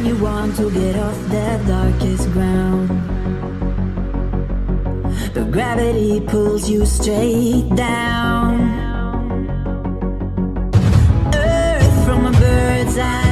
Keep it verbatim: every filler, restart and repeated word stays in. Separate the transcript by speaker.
Speaker 1: you want to get off that darkest ground, but gravity pulls you straight down. Earth from a bird's eye